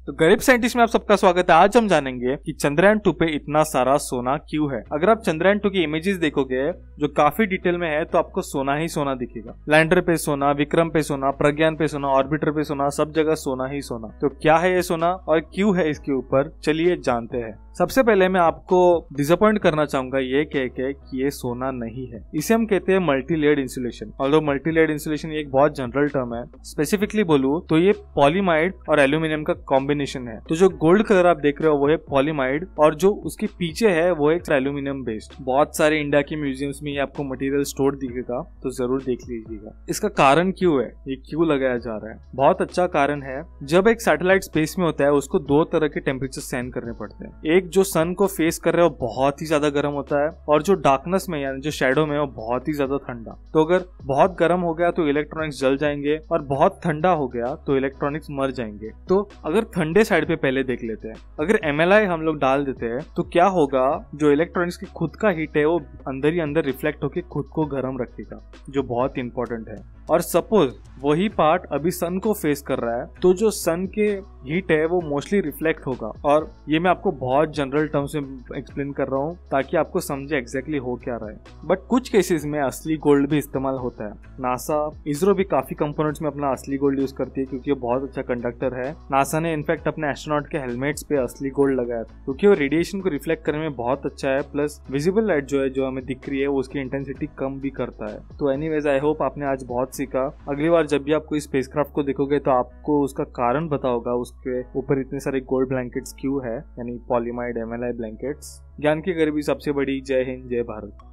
तो गरीब साइंटिस्ट में आप सबका स्वागत है। आज हम जानेंगे कि चंद्रयान 2 पे इतना सारा सोना क्यों है। अगर आप चंद्रयान 2 की इमेजेस देखोगे जो काफी डिटेल में है तो आपको सोना ही सोना दिखेगा। लैंडर पे सोना, विक्रम पे सोना, प्रज्ञान पे सोना, ऑर्बिटर पे सोना, सब जगह सोना ही सोना। तो क्या है ये सोना और क्यों है इसके ऊपर, चलिए जानते हैं। सबसे पहले मैं आपको डिसअपॉइंट करना चाहूंगा ये कह के कि ये सोना नहीं है। इसे हम कहते हैं multi layered insulation. Although multi layered insulation एक बहुत जनरल टर्म है, स्पेसिफिकली बोलूं तो ये पॉलीमाइड और एल्यूमिनियम का कॉम्बिनेशन है। तो जो गोल्ड कलर आप देख रहे हो वो है पॉलीमाइड और जो उसके पीछे है वो एक एल्यूमिनियम बेस्ड। बहुत सारे इंडिया के म्यूजियम्स में ये आपको मटेरियल स्टोर दिखेगा, तो जरूर देख लीजिएगा। इसका कारण क्यों है, ये क्यों लगाया जा रहा है? बहुत अच्छा कारण है। जब एक सैटेलाइट स्पेस में होता है उसको दो तरह के टेम्परेचर सहन करने पड़ते हैं। एक जो सन को फेस कर रहे हो बहुत ही ज्यादा गर्म होता है और जो डार्कनेस में यानी जो शैडो में वो बहुत ही ज्यादा ठंडा। तो अगर बहुत गर्म हो गया तो इलेक्ट्रॉनिक्स जल जाएंगे और बहुत ठंडा हो गया तो इलेक्ट्रॉनिक्स मर जाएंगे। तो अगर ठंडे साइड पे पहले देख लेते हैं, अगर MLI हम लोग डाल देते हैं तो क्या होगा, जो इलेक्ट्रॉनिक्स की खुद का हीट है वो अंदर ही अंदर रिफ्लेक्ट होकर खुद को गर्म रखेगा, जो बहुत इंपॉर्टेंट है। और सपोज वही पार्ट अभी सन को फेस कर रहा है तो जो सन के हीट है वो मोस्टली रिफ्लेक्ट होगा। और ये मैं आपको बहुत जनरल टर्म्स में एक्सप्लेन कर रहा हूँ ताकि आपको समझे एग्जैक्टली हो क्या रहा है। बट कुछ केसेस में असली गोल्ड भी इस्तेमाल होता है। नासा, इसरो भी काफी कंपोनेंट्स में अपना असली गोल्ड यूज करती है क्योंकि वो बहुत अच्छा कंडक्टर है। नासा ने इनफैक्ट अपने एस्ट्रोनॉट के हेलमेट्स पे असली गोल्ड लगाया था क्योंकि वो रेडिएशन को रिफ्लेक्ट करने में बहुत अच्छा है, प्लस विजिबल लाइट जो है जो हमें दिख रही है वो उसकी इंटेंसिटी कम भी करता है। तो एनीवेज आई होप आपने आज बहुत सीखा। अगली बार जब भी आप कोई स्पेसक्राफ्ट को देखोगे तो आपको उसका कारण पता होगा, उसके ऊपर इतने सारे गोल्ड ब्लैंकेट्स क्यों है, यानी पॉलीमाइड MLI ब्लैंकेट्स। ज्ञान की गरीबी सबसे बड़ी। जय हिंद, जय भारत।